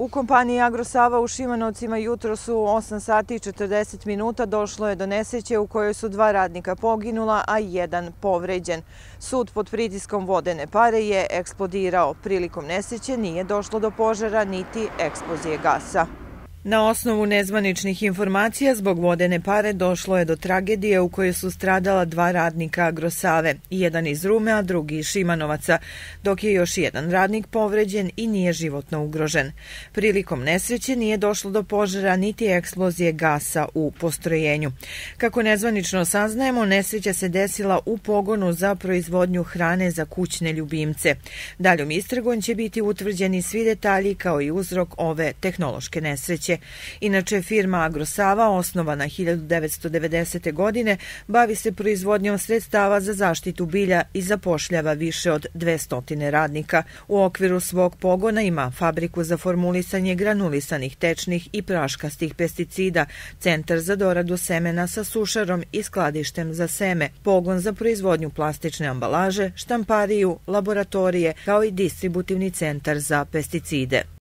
U kompaniji Agrosava u Šimanovcima jutros u 8 sati i 40 minuta došlo je do nesreće u kojoj su 2 radnika poginula, a 1 povređen. Sud pod pritiskom vodene pare je eksplodirao. Prilikom nesreće nije došlo do požara niti eksplozije gasa. Na osnovu nezvaničnih informacija, zbog vodene pare došlo je do tragedije u kojoj su stradala 2 radnika Agrosave, jedan iz Rume, a drugi iz Šimanovaca, dok je još 1 radnik povređen i nije životno ugrožen. Prilikom nesreće nije došlo do požara niti eksplozije gasa u postrojenju. Kako nezvanično saznajemo, nesreća se desila u pogonu za proizvodnju hrane za kućne ljubimce. Daljom istragom će biti utvrđeni svi detalji kao i uzrok ove tehnološke nesreće. Inače, firma Agrosava, osnovana 1990. godine, bavi se proizvodnjom sredstava za zaštitu bilja i zapošljava više od 200 radnika. U okviru svog pogona ima fabriku za formulisanje granulisanih tečnih i praškastih pesticida, centar za doradu semena sa sušarom i skladištem za seme, pogon za proizvodnju plastične ambalaže, štampariju, laboratorije, kao i distributivni centar za pesticide.